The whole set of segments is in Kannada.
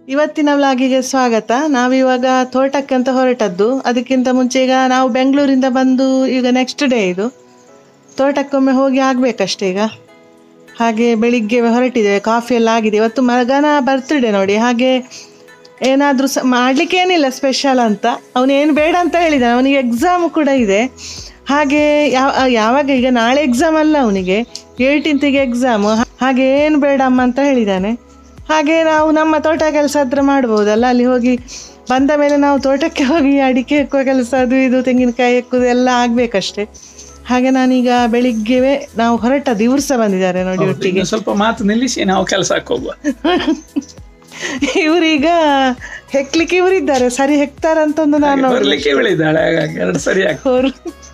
ಇವತ್ತಿನ ವ್ಲಾಗಿಗೆ ಸ್ವಾಗತ. ನಾವಿವಾಗ ತೋಟಕ್ಕೆ ಅಂತ ಹೊರಟದ್ದು. ಅದಕ್ಕಿಂತ ಮುಂಚೆ ಈಗ ನಾವು ಬೆಂಗಳೂರಿಂದ ಬಂದು ಈಗ ನೆಕ್ಸ್ಟ್ ಡೇ ಇದು ತೋಟಕ್ಕೊಮ್ಮೆ ಹೋಗಿ ಆಗಬೇಕಷ್ಟೇ. ಈಗ ಹಾಗೆ ಬೆಳಿಗ್ಗೆ ಹೊರಟಿದ್ದೇವೆ, ಕಾಫಿ ಎಲ್ಲ ಆಗಿದೆ. ಇವತ್ತು ಮಗನ ಬರ್ತ್ಡೇ ನೋಡಿ, ಹಾಗೆ ಏನಾದರೂ ಮಾಡಲಿಕ್ಕೆ ಏನಿಲ್ಲ ಸ್ಪೆಷಲ್ ಅಂತ. ಅವನೇನು ಬೇಡ ಅಂತ ಹೇಳಿದ್ದಾನೆ, ಅವನಿಗೆ ಎಕ್ಸಾಮ್ ಕೂಡ ಇದೆ. ಹಾಗೆ ಯಾವಾಗ ಈಗ ನಾಳೆ ಎಕ್ಸಾಮ್ ಅಲ್ಲ, ಅವನಿಗೆ 18ಗೆ ಎಕ್ಸಾಮು. ಹಾಗೆ ಏನು ಬೇಡಮ್ಮ ಅಂತ ಹೇಳಿದ್ದಾನೆ. ಹಾಗೆ ನಾವು ನಮ್ಮ ತೋಟ ಕೆಲಸ ಹತ್ರ ಮಾಡ್ಬೋದಲ್ಲ, ಅಲ್ಲಿ ಹೋಗಿ ಬಂದ ಮೇಲೆ ನಾವು ತೋಟಕ್ಕೆ ಹೋಗಿ ಅಡಿಕೆ ಹೆಕ್ಕುವ ಕೆಲಸ, ಅದು ಇದು ತೆಂಗಿನಕಾಯಿ ಹೆಕ್ಕುದು ಎಲ್ಲ ಆಗಬೇಕಷ್ಟೆ. ಹಾಗೆ ನಾನೀಗ ಬೆಳಿಗ್ಗೆ ನಾವು ಹೊರಟದ್ದು, ಇವ್ರು ಸಹ ಬಂದಿದ್ದಾರೆ ನೋಡಿ ಒಟ್ಟಿಗೆ. ಸ್ವಲ್ಪ ಮಾತು ನಿಲ್ಲಿಸಿ ನಾವು ಕೆಲಸಕ್ಕೆ ಹೋಗುವ. ಇವರೀಗ ಹೆಕ್ಲಿಕ್ಕೆ ಇವರಿದ್ದಾರೆ, ಸರಿ ಹೆಕ್ತಾರಂತ ಒಂದು ನಾನು ಅವರು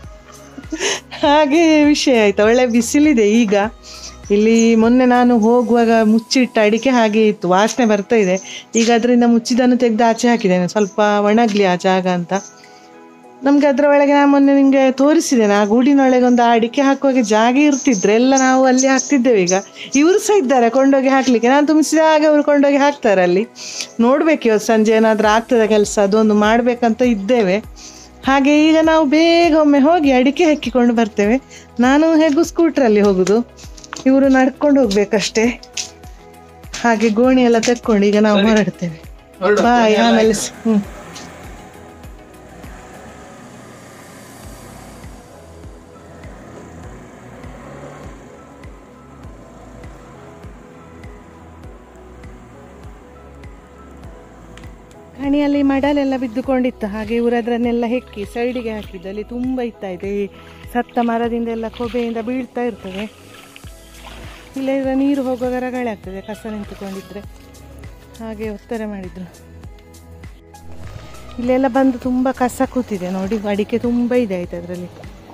ಹಾಗೆ ವಿಷಯ ಆಯ್ತಾ. ಒಳ್ಳೆ ಬಿಸಿಲಿದೆ ಈಗ ಇಲ್ಲಿ. ಮೊನ್ನೆ ನಾನು ಹೋಗುವಾಗ ಮುಚ್ಚಿಟ್ಟ ಅಡಿಕೆ ಹಾಗೆ ಇತ್ತು, ವಾಸನೆ ಬರ್ತಾ ಇದೆ. ಈಗ ಅದರಿಂದ ಮುಚ್ಚಿದನ್ನು ತೆಗೆದು ಆಚೆ ಹಾಕಿದ್ದೇನೆ, ಸ್ವಲ್ಪ ಒಣಗಲಿ ಆ ಜಾಗ ಅಂತ. ನಮ್ಗೆ ಅದರ ಒಳಗೆ ನಾನು ಮೊನ್ನೆ ನಿಮಗೆ ತೋರಿಸಿದ್ದೇನೆ, ಆ ಗೂಡಿನೊಳಗೆ ಒಂದು ಅಡಿಕೆ ಹಾಕುವಾಗ ಜಾಗ ಇರ್ತಿದ್ರೆ ಎಲ್ಲ ನಾವು ಅಲ್ಲಿ ಹಾಕ್ತಿದ್ದೇವೆ. ಈಗ ಇವರು ಸಹ ಇದ್ದಾರೆ ಕೊಂಡೋಗಿ ಹಾಕ್ಲಿಕ್ಕೆ. ನಾನು ತುಂಬಿಸಿದಾಗ ಅವರು ಕೊಂಡೋಗಿ ಹಾಕ್ತಾರೆ ಅಲ್ಲಿ. ನೋಡ್ಬೇಕು ಇವತ್ತು ಸಂಜೆ ಏನಾದರೂ ಆಗ್ತದೆ ಕೆಲಸ, ಅದೊಂದು ಮಾಡಬೇಕಂತ ಇದ್ದೇವೆ. ಹಾಗೆ ಈಗ ನಾವು ಬೇಗ ಒಮ್ಮೆ ಹೋಗಿ ಅಡಿಕೆ ಹಾಕಿಕೊಂಡು ಬರ್ತೇವೆ. ನಾನು ಹೇಗೂ ಸ್ಕೂಟ್ರಲ್ಲಿ ಹೋಗುದು, ಇವರು ನಡ್ಕೊಂಡು ಹೋಗ್ಬೇಕಷ್ಟೇ. ಹಾಗೆ ಗೋಣಿ ಎಲ್ಲ ತೆಕ್ಕೊಂಡು ಈಗ ನಾವು ಹೊರಡ್ತೇವೆ. ಬಾಯ್, ಆಮೇಲೆ ಕಣಿಯಲ್ಲಿ ಮಡಲೆಲ್ಲ ಬಿದ್ದುಕೊಂಡಿತ್ತು. ಹಾಗೆ ಇವರು ಅದನ್ನೆಲ್ಲ ಹೆಕ್ಕಿ ಸೈಡಿಗೆ ಹಾಕಿದ್ದು. ಅಲ್ಲಿ ತುಂಬ ಇತ್ತಾಯಿತು, ಈ ಸತ್ತ ಮರದಿಂದ ಎಲ್ಲ ಕೊಬೆಯಿಂದ ಬೀಳ್ತಾ ಇರ್ತದೆ. ಇಲ್ಲ ನೀರು ಹೋಗುವಾಗ ರಗಳೆ ಆಗ್ತದೆ ಕಸ ನಿಂತುಕೊಂಡಿದ್ರೆ. ಹಾಗೆ ಒತ್ತಾರೆ ಮಾಡಿದ್ರು. ಇಲ್ಲೆಲ್ಲ ಬಂದು ತುಂಬ ಕಸ ಕೂತಿದೆ ನೋಡಿ, ಅಡಿಕೆ ತುಂಬ ಇದೆ ಆಯ್ತು ಅದರಲ್ಲಿ.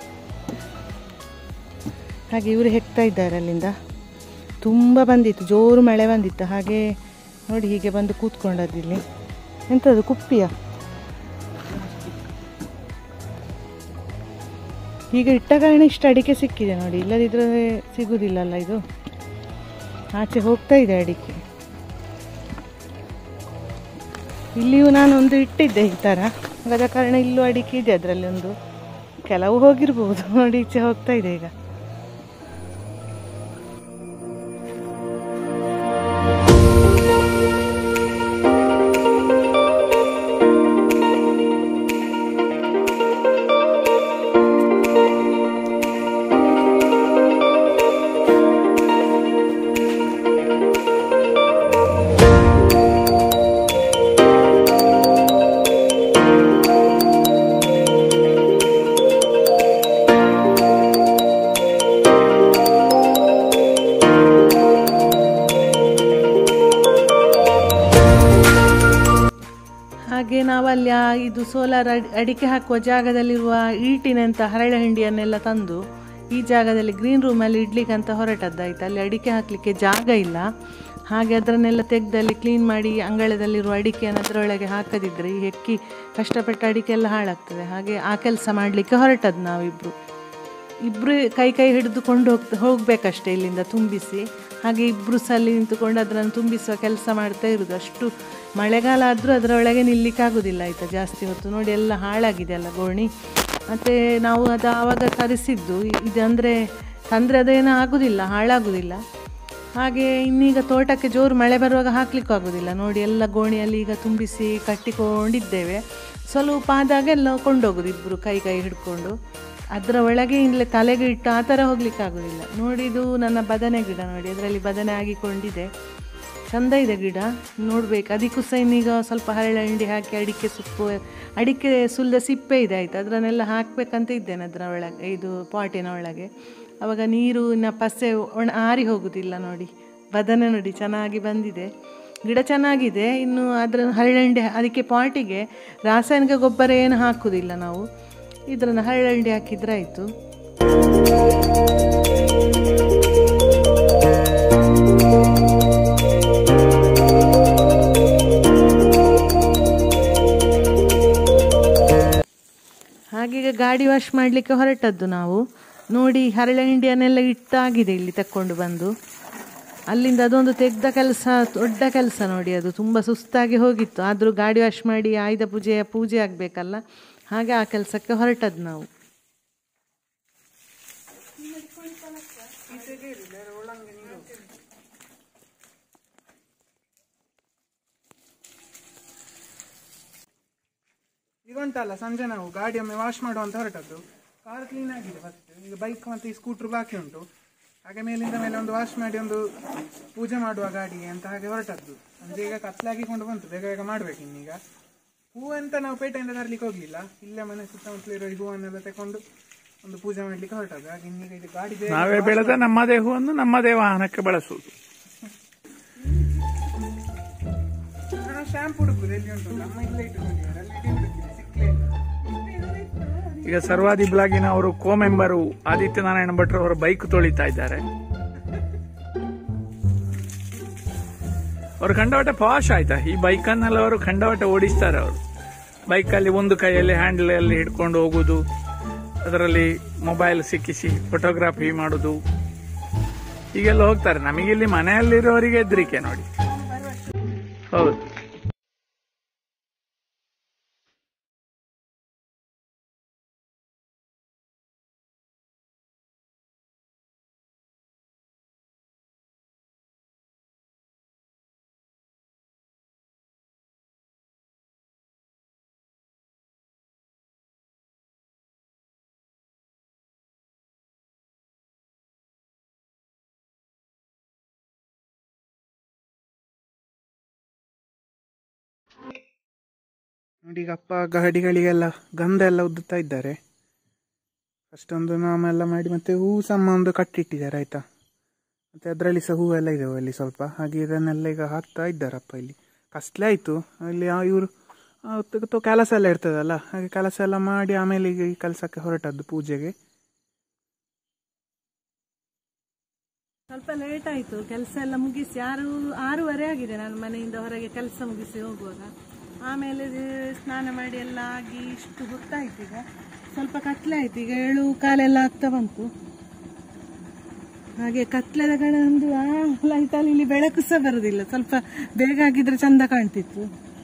ಹಾಗೆ ಇವರು ಹೆಕ್ತಾ ಇದ್ದಾರೆ ಅಲ್ಲಿಂದ. ತುಂಬ ಬಂದಿತ್ತು, ಜೋರು ಮಳೆ ಬಂದಿತ್ತು. ಹಾಗೆ ನೋಡಿ ಹೀಗೆ ಬಂದು ಕೂತ್ಕೊಂಡದ್ದಿಲ್ಲಿ. ಎಂಥದ್ದು ಕುಪ್ಪಿಯ ಈಗ ಇಟ್ಟ ಕಾರಣ ಇಷ್ಟು ಅಡಿಕೆ ಸಿಕ್ಕಿದೆ ನೋಡಿ, ಇಲ್ಲದಿದ್ರೆ ಸಿಗುವುದಿಲ್ಲಲ್ಲ. ಇದು ಆಚೆ ಹೋಗ್ತಾ ಇದೆ ಅಡಿಕೆ. ಇಲ್ಲಿಯೂ ನಾನು ಒಂದು ಇಟ್ಟಿದ್ದೆ ಈ ಥರ, ಆದ ಕಾರಣ ಇಲ್ಲೂ ಅಡಿಕೆ ಇದೆ ಅದರಲ್ಲಿ ಒಂದು. ಕೆಲವು ಹೋಗಿರ್ಬೋದು ನೋಡಿ, ಈಚೆ ಹೋಗ್ತಾ ಇದೆ ಈಗ. ಹಾಗೆ ನಾವಲ್ಲಿ ಇದು ಸೋಲಾರ್ ಅಡಿಕೆ ಹಾಕುವ ಜಾಗದಲ್ಲಿರುವ ಈಟಿನಂಥ ಹರಳೆ ಹಿಂಡಿಯನ್ನೆಲ್ಲ ತಂದು ಈ ಜಾಗದಲ್ಲಿ ಗ್ರೀನ್ ರೂಮಲ್ಲಿ ಇಡ್ಲಿಕ್ಕೆ ಅಂತ ಹೊರಟದ್ದಾಯ್ತು. ಅಲ್ಲಿ ಅಡಿಕೆ ಹಾಕಲಿಕ್ಕೆ ಜಾಗ ಇಲ್ಲ. ಹಾಗೆ ಅದನ್ನೆಲ್ಲ ತೆಗೆದಲ್ಲಿ ಕ್ಲೀನ್ ಮಾಡಿ ಅಂಗಳದಲ್ಲಿರುವ ಅಡಿಕೆಯನ್ನು ಅದರೊಳಗೆ ಹಾಕದಿದ್ದರೆ ಈ ಹೆಕ್ಕಿ ಕಷ್ಟಪಟ್ಟ ಅಡಿಕೆ ಎಲ್ಲ ಹಾಳಾಗ್ತದೆ. ಹಾಗೆ ಆ ಕೆಲಸ ಮಾಡಲಿಕ್ಕೆ ಹೊರಟದ್ದು ನಾವಿಬ್ಬರು. ಕೈ ಹಿಡಿದುಕೊಂಡು ಹೋಗಬೇಕಷ್ಟೇ ಇಲ್ಲಿಂದ ತುಂಬಿಸಿ. ಹಾಗೆ ಇಬ್ಬರು ಸಲ್ಲಿ ನಿಂತುಕೊಂಡು ಅದನ್ನು ತುಂಬಿಸುವ ಕೆಲಸ ಮಾಡ್ತಾ ಇರೋದು. ಅಷ್ಟು ಮಳೆಗಾಲ ಆದರೂ ಅದರೊಳಗೆ ನಿಲ್ಲಿಕ್ಕಾಗೋದಿಲ್ಲ ಆಯಿತಾ ಜಾಸ್ತಿ ಹೊತ್ತು. ನೋಡಿ ಎಲ್ಲ ಹಾಳಾಗಿದೆ ಅಲ್ಲ ಗೋಣಿ. ಮತ್ತು ನಾವು ಅದು ಆವಾಗ ತರಿಸಿದ್ದು ಇದಂದರೆ ಅದೇನೂ ಆಗೋದಿಲ್ಲ, ಹಾಳಾಗೋದಿಲ್ಲ. ಹಾಗೆ ಇನ್ನೀಗ ತೋಟಕ್ಕೆ ಜೋರು ಮಳೆ ಬರುವಾಗ ಹಾಕ್ಲಿಕ್ಕೂ ಆಗೋದಿಲ್ಲ ನೋಡಿ. ಎಲ್ಲ ಗೋಣಿಯಲ್ಲಿ ಈಗ ತುಂಬಿಸಿ ಕಟ್ಟಿಕೊಂಡಿದ್ದೇವೆ. ಸ್ವಲ್ಪ ಆದಾಗ ಎಲ್ಲ ಕೊಂಡೋಗೋದು ಇಬ್ಬರು ಕೈ ಹಿಡ್ಕೊಂಡು. ಅದರ ಒಳಗೆ ಇಲ್ಲೇ ತಲೆಗೆ ಇಟ್ಟು ಆ ಥರ ಹೋಗ್ಲಿಕ್ಕೆ ಆಗೋದಿಲ್ಲ ನೋಡಿ. ಇದು ನನ್ನ ಬದನೆ ಗಿಡ ನೋಡಿ, ಅದರಲ್ಲಿ ಬದನೆ ಆಗಿಕೊಂಡಿದೆ. ಚೆಂದ ಇದೆ ಗಿಡ, ನೋಡ್ಬೇಕು. ಅದಕ್ಕೂ ಸಹ ಇನ್ನೀಗ ಸ್ವಲ್ಪ ಹರಳೆ ಹಿಂಡಿ ಹಾಕಿ ಅಡಿಕೆ ಸುಲಿದ ಸಿಪ್ಪೆ ಇದೆ ಆಯಿತು, ಅದನ್ನೆಲ್ಲ ಹಾಕಬೇಕಂತ ಇದ್ದೇನೆ ಅದರ ಒಳಗೆ, ಇದು ಪಾಟಿನ ಒಳಗೆ. ಆವಾಗ ನೀರು ಪಸೆ ಆರಿ ಹೋಗೋದಿಲ್ಲ ನೋಡಿ. ಬದನೆ ನೋಡಿ ಚೆನ್ನಾಗಿ ಬಂದಿದೆ, ಗಿಡ ಚೆನ್ನಾಗಿದೆ. ಇನ್ನು ಅದರ ಹರಳೆ ಹಿಂಡಿ ಅದಕ್ಕೆ ಪಾಟಿಗೆ ರಾಸಾಯನಿಕ ಗೊಬ್ಬರ ಏನು ಹಾಕೋದಿಲ್ಲ ನಾವು, ಇದನ್ನು ಹರಳೆ ಹಿಂಡಿ ಹಾಕಿದ್ರೆ ಆಯಿತು. ಹಾಗೀಗ ಗಾಡಿ ವಾಶ್ ಮಾಡಲಿಕ್ಕೆ ಹೊರಟದ್ದು ನಾವು ನೋಡಿ. ಹರಳೆ ಹಿಂಡಿಯನ್ನೆಲ್ಲ ಇಟ್ಟಾಗಿದೆ ಇಲ್ಲಿ ತಕ್ಕೊಂಡು ಬಂದು. ಅಲ್ಲಿಂದ ಅದೊಂದು ತೆಗ್ದ ಕೆಲಸ, ದೊಡ್ಡ ಕೆಲಸ ನೋಡಿ. ಅದು ತುಂಬ ಸುಸ್ತಾಗಿ ಹೋಗಿತ್ತು. ಆದರೂ ಗಾಡಿ ವಾಶ್ ಮಾಡಿ ಆಯುಧ ಪೂಜೆ ಆಗಬೇಕಲ್ಲ, ಹಾಗೆ ಆ ಕೆಲಸಕ್ಕೆ ಹೊರಟದ್ದು ನಾವು. ಈಗ ಉಂಟಲ್ಲ, ಸಂಜೆ ನಾವು ಗಾಡಿ ಒಮ್ಮೆ ವಾಶ್ ಮಾಡುವಂತ ಹೊರಟದ್ದು. ಕಾರ್ ಕ್ಲೀನ್ ಆಗಿದೆ ಫಸ್ಟ್. ಈಗ ಬೈಕ್ ಮತ್ತು ಈ ಸ್ಕೂಟ್ರ್ ಬಾಕಿ ಉಂಟು. ಹಾಗೆ ಮೇಲಿಂದ ಮೇಲೆ ಒಂದು ವಾಶ್ ಮಾಡಿ ಒಂದು ಪೂಜೆ ಮಾಡುವ ಗಾಡಿಗೆ ಅಂತ ಹಾಗೆ ಹೊರಟದ್ದು. ಸಂಜೆ ಈಗ ಕತ್ಲಾಗಿಕೊಂಡು ಬಂತು, ಬೇಗ ಬೇಗ ಮಾಡ್ಬೇಕು ಇನ್ನೀಗ. ಹೂವು ಅಂತ ನಾವು ಪೇಟೆಯಿಂದ ತರಲಿಕ್ಕೆ ಹೋಗ್ಲಿಲ್ಲ, ಇಲ್ಲೇ ಮನೆ ಸುತ್ತಮುತ್ತಲಿರೋ ಈ ಹೂವನ್ನೆಲ್ಲ ತಕೊಂಡು ಒಂದು ಪೂಜೆ ಮಾಡ್ಲಿಕ್ಕೆ ಹೊರಟದ್ದು. ಹಾಗೆ ಇನ್ನೀಗ ಇದು ಗಾಡಿ ನಾವೇ ಬೆಳೆದ ನಮ್ಮದೇ ಹೂವನ್ನು ನಮ್ಮದೇ ವಾಹನಕ್ಕೆ ಬಳಸುವುದು. ಶಾಂಪು ಹುಡುಕುದು ಎಲ್ಲಿ ಉಂಟು, ನಮ್ಮ ಇಲ್ಲೇ ಇಟ್ಟುಕೊಂಡಿದ್ದಾರೆ, ಅಲ್ಲಿ ಹುಡುಕಿದೆ, ಸಿಕ್ಲೇ ಇಲ್ಲ. ಈಗ ಸರ್ವಾದಿ ಬ್ಲಾಗಿನ ಅವರು ಕೋ-ಮೆಂಬರು ಆದಿತ್ಯನಾರಾಯಣ ಭಟ್ರು ಅವರು ಬೈಕ್ ತೊಳಿತಾ ಇದ್ದಾರೆ. ಅವರು ಖಂಡವಟ ಪಾಶ್ ಆಯ್ತಾ, ಈ ಬೈಕನ್ನೆಲ್ಲ ಅವರು ಖಂಡವಟ ಓಡಿಸ್ತಾರೆ. ಅವರು ಬೈಕಲ್ಲಿ ಒಂದು ಕೈಯಲ್ಲಿ ಹ್ಯಾಂಡಲ್ ಅಲ್ಲಿ ಹಿಡ್ಕೊಂಡು ಹೋಗುದು, ಅದರಲ್ಲಿ ಮೊಬೈಲ್ ಸಿಕ್ಕಿಸಿ ಫೋಟೋಗ್ರಾಫಿ ಮಾಡುದು, ಹೀಗೆಲ್ಲ ಹೋಗ್ತಾರೆ. ನಮಗಿಲ್ಲಿ ಮನೆಯಲ್ಲಿರೋರಿಗೆ ಹೆದರಿಕೆ ನೋಡಿ. ಹೌದು, ನೋಡಿ. ಈಗ ಅಪ್ಪ ಗಾಡಿಗಳಿಗೆಲ್ಲ ಗಂಧ ಎಲ್ಲ ಉದ್ದುತ್ತಾ ಇದ್ದಾರೆ. ಫಸ್ಟ್ ಒಂದು ನಾಮೆಲ್ಲ ಮಾಡಿ ಮತ್ತೆ ಹೂ ಸಮ ಒಂದು ಕಟ್ಟಿಟ್ಟಿದ್ದಾರೆ ಆಯ್ತಾ. ಮತ್ತೆ ಅದರಲ್ಲಿ ಸಹ ಹೂವೆಲ್ಲ ಇದಾವೆ ಅಲ್ಲಿ ಸ್ವಲ್ಪ. ಹಾಗೆ ಇದನ್ನೆಲ್ಲ ಈಗ ಹಾಕ್ತಾ ಇದ್ದಾರಪ್ಪ. ಇಲ್ಲಿ ಕಸ್ಲೆ ಆಯ್ತು. ಅಲ್ಲಿ ಇವರು ಕೆಲಸ ಎಲ್ಲ ಇರ್ತದಲ್ಲ, ಹಾಗೆ ಕೆಲಸ ಎಲ್ಲ ಮಾಡಿ ಆಮೇಲೆ ಈಗ ಈ ಕೆಲಸಕ್ಕೆ ಹೊರಟದ್ದು ಪೂಜೆಗೆ. ಸ್ವಲ್ಪ ಲೇಟ್ ಆಯಿತು, ಕೆಲಸ ಎಲ್ಲ ಮುಗಿಸಿ 6:30 ಆಗಿದೆ ನಾನು ಮನೆಯಿಂದ ಹೊರಗೆ ಕೆಲಸ ಮುಗಿಸಿ ಹೋಗುವಾಗ. ಆಮೇಲೆ ಸ್ನಾನ ಮಾಡಿ ಎಲ್ಲ ಆಗಿ ಇಷ್ಟು ಹೊತ್ತಾಯ್ತು. ಈಗ ಸ್ವಲ್ಪ ಕತ್ಲೆ ಆಯ್ತು, ಈಗ 7:15 ಆಗ್ತಾ ಬಂತು. ಹಾಗೆ ಕತ್ಲೆದ ಕಡೆ ಒಂದು ಲೈಟಲ್ಲಿ ಇಲ್ಲಿ ಬೆಳಕು ಸಹ ಬರೋದಿಲ್ಲ, ಸ್ವಲ್ಪ ಬೇಗ ಆಗಿದ್ರೆ ಚಂದ ಕಾಣ್ತಿತ್ತು.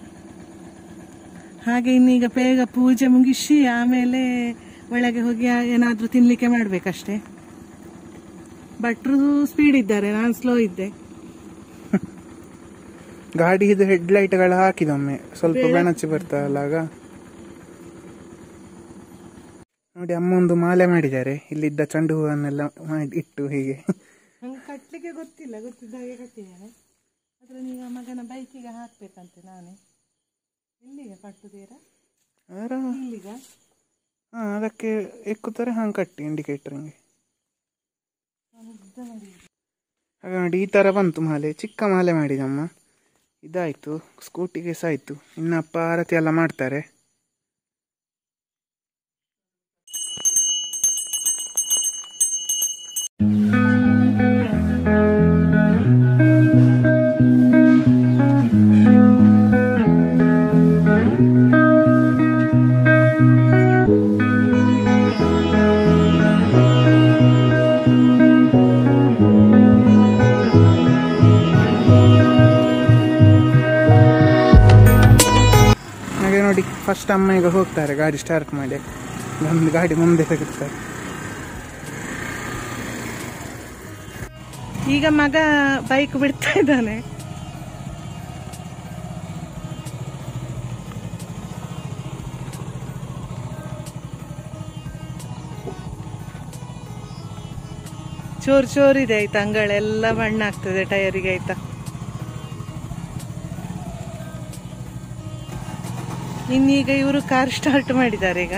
ಹಾಗೆ ಇನ್ನೀಗ ಬೇಗ ಪೂಜೆ ಮುಗಿಸಿ ಆಮೇಲೆ ಒಳಗೆ ಹೋಗಿ ಏನಾದರೂ ತಿನ್ಲಿಕ್ಕೆ ಮಾಡ್ಬೇಕಷ್ಟೇ. ಭಟ್ರು ಸ್ಪೀಡ್ ಇದ್ದಾರೆ, ನಾನು ಸ್ಲೋ ಇದ್ದೆ. ಗಾಡಿ ಇದು ಹೆಡ್ಲೈಟ್ಗಳು ಹಾಕಿದೊಮ್ಮೆ ಸ್ವಲ್ಪ ಬೆಣಚಿ ಬರ್ತದಲ್ಲ ಆಗ. ನೋಡಿ, ಅಮ್ಮ ಒಂದು ಮಾಲೆ ಮಾಡಿದ್ದಾರೆ. ಇಲ್ಲಿದ್ದ ಚೆಂಡು ಹೂವನ್ನೆಲ್ಲ ಮಾಡಿ ಇಟ್ಟು ಹೀಗೆ. ನಂಗೆ ಕಟ್ಲಿಕ್ಕೆ ಗೊತ್ತಿಲ್ಲ, ಗೊತ್ತಿದ್ದ ಹಾಗೆ ಕಟ್ಟಿದ್ದಾರೆ. ಆದ್ರೆ ನೀವು ಮಗನ ಬೈಕಿಗೆ ಹಾಕ್ಬೇಕಂತೆ. ನಾನೇ ಎಲ್ಲಿಗೆ ಕಟ್ಟುತ್ತೀರಾ? ಇಲ್ಲಿಗ ಅದಕ್ಕೆ ಎಕ್ಕುತ್ತಾರೆ, ಹಂಗೆ ಕಟ್ಟಿ ಇಂಡಿಕೇಟರ್ಗೆ. ಹಾಗೆ ನೋಡಿ, ಈ ಥರ ಬಂತು ಮಾಲೆ. ಚಿಕ್ಕ ಮಾಲೆ ಮಾಡಿದಮ್ಮ. ಇದಾಯಿತು, ಸ್ಕೂಟಿಗೆ ಸಹ ಆಯಿತು. ಇನ್ನು ಅಪ್ಪ ಆರತಿ ಎಲ್ಲ ಮಾಡ್ತಾರೆ. ನೋಡಿ, ಫಸ್ಟ್ ಅಮ್ಮ ಈಗ ಹೋಗ್ತಾರೆ ಗಾಡಿ ಸ್ಟಾರ್ಟ್ ಮಾಡಿ. ನಮ್ದು ಗಾಡಿ ಮುಂದೆ ತೆಗಿತಾರೆ. ಈಗ ಮಗ ಬೈಕ್ ಬಿಡ್ತಾ ಇದ್ದಾನೆ. ಚೋರಿದೆ ಆಯ್ತಾ, ಅಂಗಳೆಲ್ಲ ಬಣ್ಣ ಆಗ್ತದೆ ಟೈರಿಗೆ ಆಯ್ತಾ. ಇನ್ನೀಗ ಇವರು ಕಾರ್ ಸ್ಟಾರ್ಟ್ ಮಾಡಿದ್ದಾರೆ. ಈಗ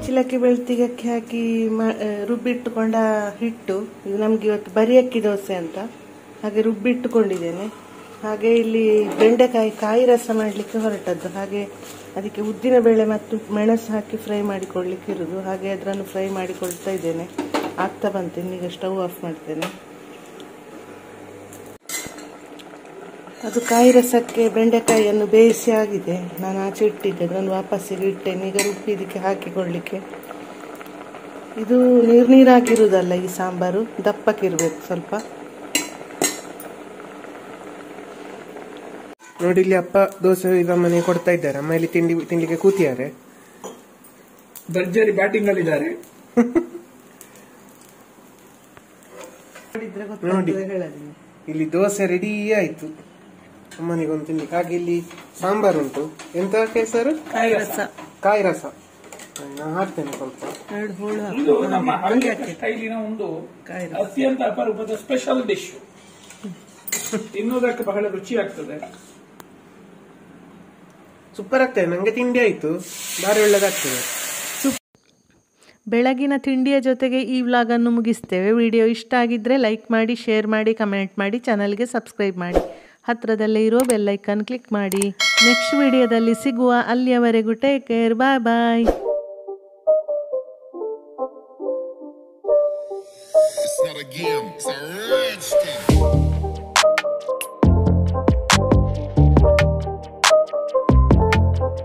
ಕುಚ್ಚಲಕ್ಕಿ ಬೆಳ್ತಿಗೆ ಅಕ್ಕಿ ಹಾಕಿ ರುಬ್ಬಿಟ್ಟುಕೊಂಡ ಹಿಟ್ಟು ಇದು ನಮ್ಗೆ ಇವತ್ತು ಬರಿ ಅಕ್ಕಿ ದೋಸೆ ಅಂತ ಹಾಗೆ ರುಬ್ಬಿಟ್ಟುಕೊಂಡಿದ್ದೇನೆ. ಹಾಗೆ ಇಲ್ಲಿ ಬೆಂಡೆಕಾಯಿ ಕಾಯಿ ರಸ ಮಾಡಲಿಕ್ಕೆ ಹೊರಟದ್ದು. ಹಾಗೆ ಅದಕ್ಕೆ ಉದ್ದಿನ ಬೇಳೆ ಮತ್ತು ಮೆಣಸು ಹಾಕಿ ಫ್ರೈ ಮಾಡಿಕೊಳ್ಳಿಕ್ಕೆ ಇರುವುದು. ಹಾಗೆ ಅದನ್ನು ಫ್ರೈ ಮಾಡಿಕೊಳ್ತಾ ಇದ್ದೇನೆ. ಆಗ್ತಾ ಬಂತೇನೆ, ಈಗ ಸ್ಟವ್ ಆಫ್ ಮಾಡ್ತೇನೆ. ಅದು ಕಾಯಿ ರಸಕ್ಕೆ ಬೆಂಡೆಕಾಯಿಯನ್ನು ಬೇಯಿಸಿ ಆಗಿದೆ. ನಾನು ಆಚೆ ಇಟ್ಟಿದ್ದೆ, ಅದನ್ನು ವಾಪಸ್ಸಿಗೆ ಇಟ್ಟೇನೆ. ಈಗ ರುಬ್ಬಿ ಇದಕ್ಕೆ ಹಾಕಿಕೊಳ್ಳಿಕ್ಕೆ. ಇದು ನೀರಾಗಿರುವುದಲ್ಲ ಈ ಸಾಂಬಾರು, ದಪ್ಪಕ್ಕಿರ್ಬೇಕು ಸ್ವಲ್ಪ. ನೋಡಿ ಇಲ್ಲಿ ಅಪ್ಪ ದೋಸೆ ಈಗ ಮನೆ ಕೊಡ್ತಾ ಇದ್ದಾರೆ. ಅಮ್ಮ ಇಲ್ಲಿ ತಿಂಡಿಗೆ ಕೂತಿದ್ದಾರೆ. ಭರ್ಜರಿ ಬ್ಯಾಟಿಂಗ್ ಅಲ್ಲಿದ್ದಾರೆ. ನೋಡಿ ಇಲ್ಲಿ ದೋಸೆ ರೆಡಿ ಆಯ್ತು ಅಮ್ಮನಿಗೊಂದು ತಿನ್ಲಿಕ್ಕೆ. ಹಾಗೆ ಇಲ್ಲಿ ಸಾಂಬಾರ್ ಉಂಟು. ಎಂತ ಹೆಸರು? ಕಾಯಿ ರಸ. ಕಾಯಿ ರಸ ನಾನು ಹಾಕ್ತೇನೆ ಸ್ವಲ್ಪ. ಇದು ನಮ್ಮ ಹಳ್ಳಿಯ ಸ್ಟೈಲಿನ ಒಂದು ಅತ್ಯಂತ ಅಪರೂಪದ ಸ್ಪೆಷಲ್ ಡಿಶ್. ತಿನ್ನೋದಕ್ಕೆ ಬಹಳ ರುಚಿ ಆಗ್ತದೆ. ಸೂಪರ್ ಆಗ್ತದೆ. ನಂಗೆ ತಿಂಡಿ ಆಯ್ತು, ಭಾರಿ ಒಳ್ಳೆದಾಗ್ತದೆ. ಬೆಳಗಿನ ತಿಂಡಿಯ ಜೊತೆಗೆ ಈ ವ್ಲಾಗ್ ಅನ್ನು ಮುಗಿಸ್ತೇವೆ. ವಿಡಿಯೋ ಇಷ್ಟ ಆಗಿದ್ರೆ ಲೈಕ್ ಮಾಡಿ, ಶೇರ್ ಮಾಡಿ, ಕಮೆಂಟ್ ಮಾಡಿ, ಚಾನಲ್ಗೆ ಸಬ್ಸ್ಕ್ರೈಬ್ ಮಾಡಿ, ಹತ್ರದಲ್ಲೇ ಇರೋ ಬೆಲ್ ಐಕಾನ್ ಕ್ಲಿಕ್ ಮಾಡಿ. ನೆಕ್ಸ್ಟ್ ವಿಡಿಯೋದಲ್ಲಿ ಸಿಗುವ. ಅಲ್ಲಿಯವರೆಗೂ take care, bye bye. It's not a game, it's a rich thing.